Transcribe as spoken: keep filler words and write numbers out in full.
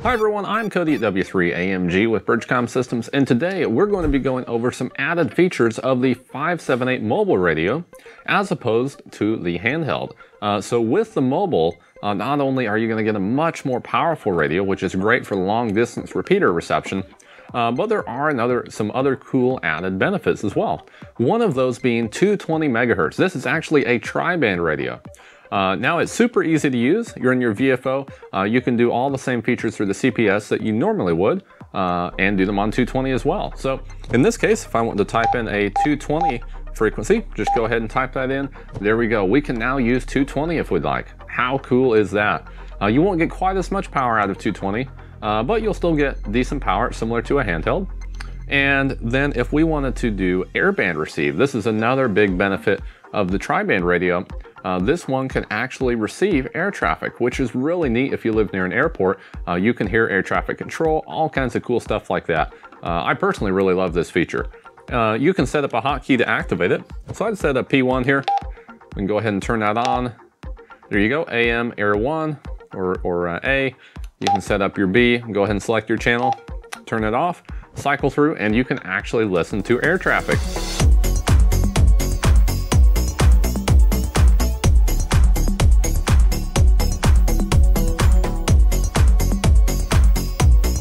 Hi everyone, I'm Cody at W three A M G with BridgeCom Systems, and today we're going to be going over some added features of the five seven eight mobile radio as opposed to the handheld. Uh, so with the mobile, uh, not only are you going to get a much more powerful radio, which is great for long distance repeater reception, uh, but there are another, some other cool added benefits as well. One of those being two hundred twenty megahertz. This is actually a tri-band radio. Uh, now it's super easy to use. You're in your V F O. Uh, you can do all the same features through the C P S that you normally would uh, and do them on two twenty as well. So in this case, if I want to type in a two twenty frequency, just go ahead and type that in. There we go. We can now use two twenty if we'd like. How cool is that? Uh, you won't get quite as much power out of two twenty, uh, but you'll still get decent power similar to a handheld. And then if we wanted to do airband receive, this is another big benefit of the tri-band radio. Uh, this one can actually receive air traffic, which is really neat if you live near an airport. Uh, you can hear air traffic control, all kinds of cool stuff like that. Uh, I personally really love this feature. Uh, you can set up a hotkey to activate it. So I'd set up P one here. We can go ahead and turn that on. There you go, A M Air one or, or uh, A. You can set up your B, go ahead and select your channel, turn it off, cycle through, and you can actually listen to air traffic.